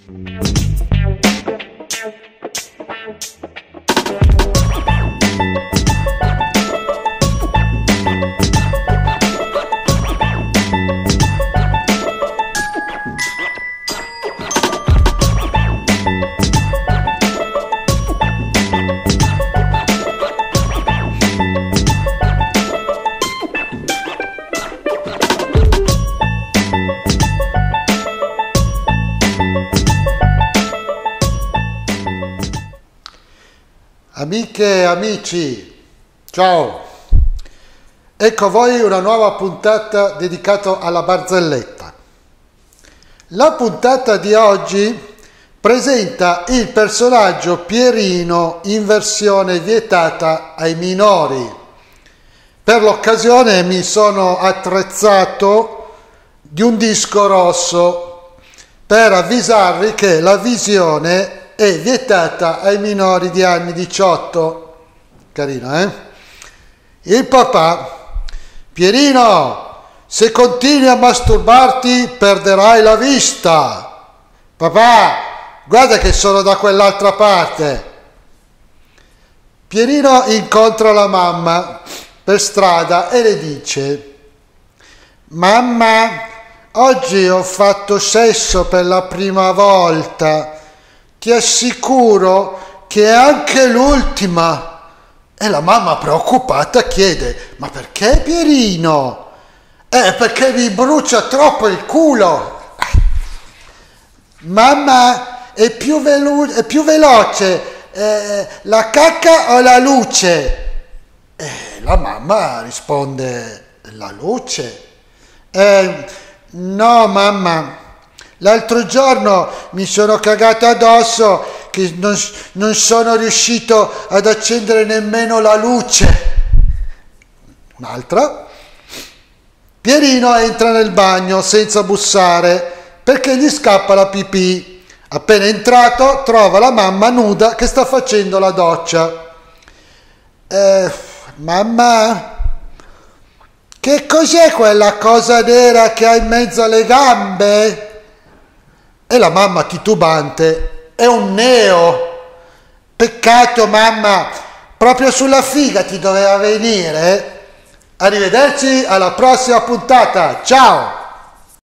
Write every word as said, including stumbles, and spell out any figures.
Amiche e amici, ciao! Ecco voi una nuova puntata dedicata alla barzelletta. La puntata di oggi presenta il personaggio Pierino in versione vietata ai minori. Per l'occasione mi sono attrezzato di un disco rosso per avvisarvi che la visione è vietata ai minori di anni diciotto. Carino, eh? Il papà: Pierino, se continui a masturbarti perderai la vista. Papà, guarda che sono da quell'altra parte. Pierino incontra la mamma per strada e le dice: mamma, oggi ho fatto sesso per la prima volta. Ti assicuro che è anche l'ultima. E la mamma preoccupata chiede: ma perché, Pierino? Eh, perché mi brucia troppo il culo. Mamma, è più, velu- è più veloce eh, la cacca o la luce? E la mamma risponde: la luce. Eh, no, mamma. L'altro giorno mi sono cagato addosso che non, non sono riuscito ad accendere nemmeno la luce. Un'altra. Pierino entra nel bagno senza bussare perché gli scappa la pipì. Appena entrato trova la mamma nuda che sta facendo la doccia. Eh, mamma, che cos'è quella cosa nera che ha in mezzo alle gambe? E la mamma titubante: è un neo. Peccato, mamma, proprio sulla figa ti doveva venire. Arrivederci alla prossima puntata, ciao!